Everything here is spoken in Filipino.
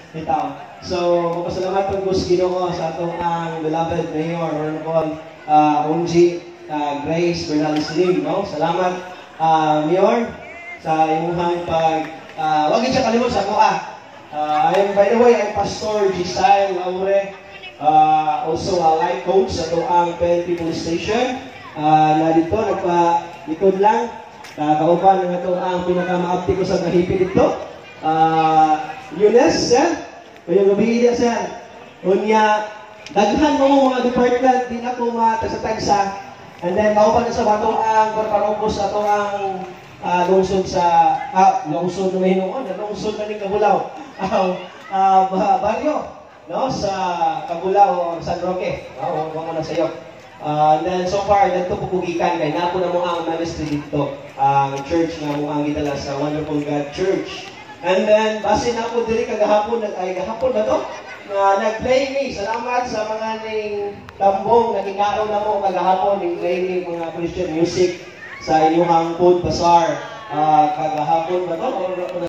bitaw. So, magpasalamat ang Gus Ginoo sa atong ang beloved Mayor, Honorable Unji Grace Bernales Lim, no? Salamat, Mayor, sa imuhang wag siya kalimot sa ako, by the way, I'm Pastor Giselle Laure, also a life coach sa ang PNP Police Station. Na dito, nagpa-likod lang, kauban ng ito ang pinaka-maapti ko sa kahipin dito. Yunes, sir? Kayong gabi niya, sir. Unya, daghan mo mga department, di na ko matagsa-tagsa. And then, kauban sa bato ang parparokos sa ito ang lungsod sa, lungsod na mahinoon, lungsod na ni Cabulao. Baryo, no? Sa Cabulao, San Roque. Huwag mo na sa'yo. And then, so far, nagtupupugikan kay napo na mo ang ministry dito. Ang church na mo ang gitala sa Wonderful God Church. And then, base na ako diri kagahapon, gahapon na to, na nag-play me. Salamat sa mga ning tambong, naging-araw na mo kagahapon, nag-play me mga Christian music sa inyong food bazaar. Kagahapon na to,